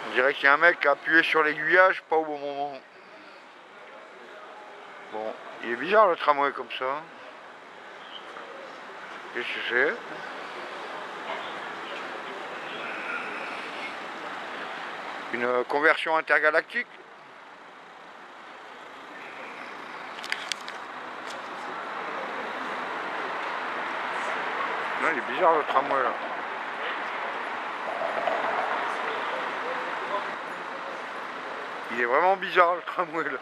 On dirait qu'il y a un mec qui a appuyé sur l'aiguillage, pas au bon moment. Bon, il est bizarre le tramway comme ça. Qu'est-ce que c'est? Une conversion intergalactique? Non, il est bizarre le tramway là. Il est vraiment bizarre le tramway là.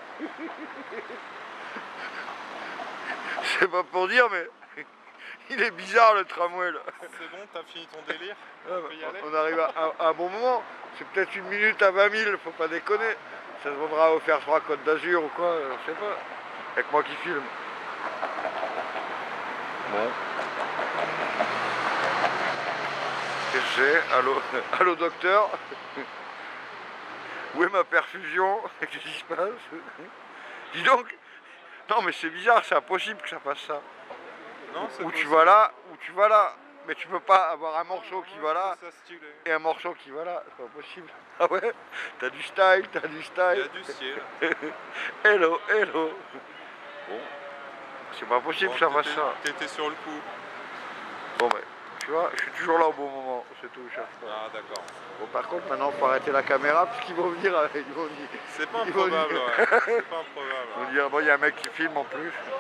C'est pas pour dire mais il est bizarre le tramway là. C'est bon, t'as fini ton délire? On arrive à un bon moment. C'est peut-être 1 minute à 20 000, faut pas déconner. Ça se vendra au Fer 3 Côte d'Azur ou quoi, je sais pas. Avec moi qui filme. Bon. Qu'est-ce que c'est? Allô, allô docteur? Où est ma perfusion? Qu'est-ce qui se passe? Dis donc. Non mais c'est bizarre, c'est impossible que ça fasse ça. Non, c'est où tu vas là, où tu vas là. Mais tu peux pas avoir un morceau qui va là et un morceau qui va là, c'est pas possible. Ah ouais? T'as du style, t'as du style. Il y a du ciel. Hello, hello. Bon, c'est pas possible que ça fasse ça. T'étais sur le coup. Bon ben, tu vois, je suis toujours là au bon moment, c'est tout, je cherche pas. Ah d'accord. Bon par contre maintenant faut arrêter la caméra parce qu'ils vont venir, ils vont venir. C'est pas improbable, ouais. C'est pas improbable. Ils vont dire, bon il y a un mec qui filme en plus.